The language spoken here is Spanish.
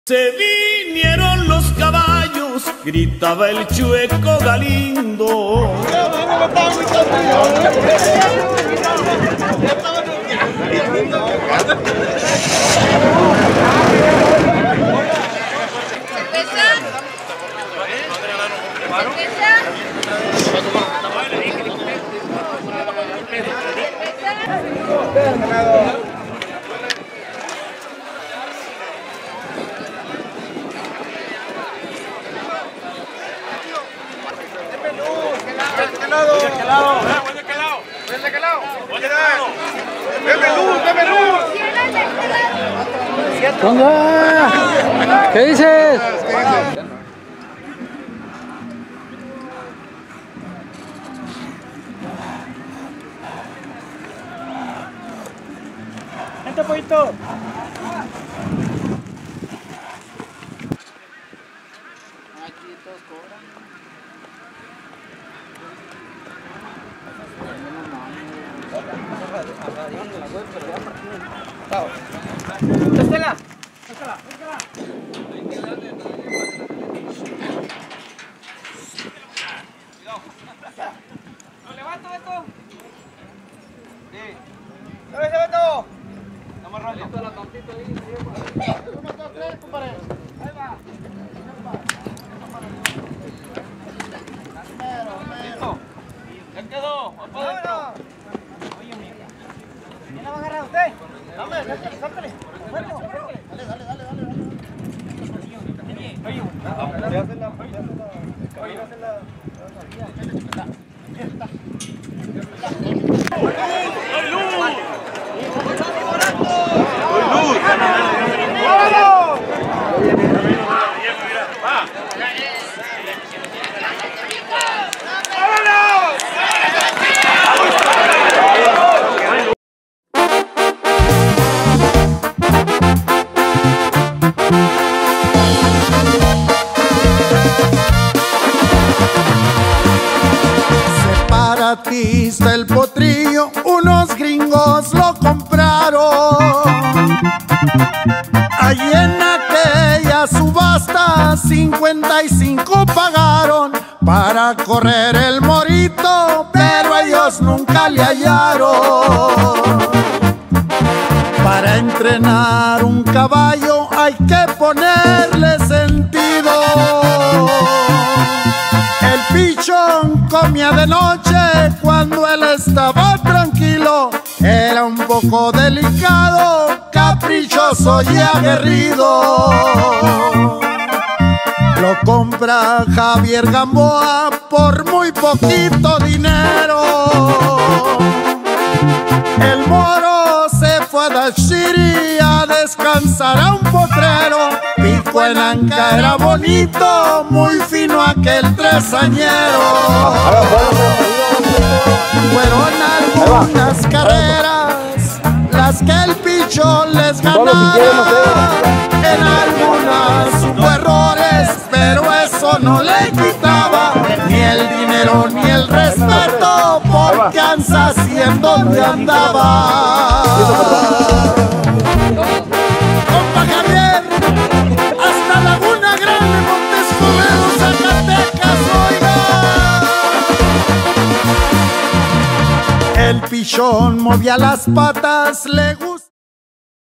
Se vinieron los caballos, gritaba el Chueco Galindo. ¿Qué dices? Vente, pollito. Aquí todos cobran. Estela. ¿Lo levanto, Beto? Sí. ¡Llévese, Beto! Estamos rotos. La tantito ahí. Uno, dos, tres, compadre. Ahí va. Listo. Ya quedó. Vamos para adentro. Oye, amigo. ¿Quién la va a agarrar a usted? Dame, sácale. Dale. Oye, Separatista el potrillo, unos gringos lo compraron. Allí en aquella subasta 55 pagaron para correr el morito, pero ellos nunca le hallaron. Para entrenar un caballo hay que ponerle sentido. El pichón comía de noche cuando él estaba tranquilo. Era un poco delicado, caprichoso y aguerrido. Lo compra Javier Gamboa por muy poquito dinero. El moro se fue a Dashiri a descansar a un potrero. Pico en Anca era bonito, muy fino aquel tresañero. Fueron algunas carreras las que el pichón les ganara. En algunas hubo errores, pero eso no le quitaba ni el dinero ni el respeto, porque Kansas y en donde andaba. Compa Javier, hasta Laguna Grande, Montescovero, Zacatecas, oiga. El pichón movía las patas, le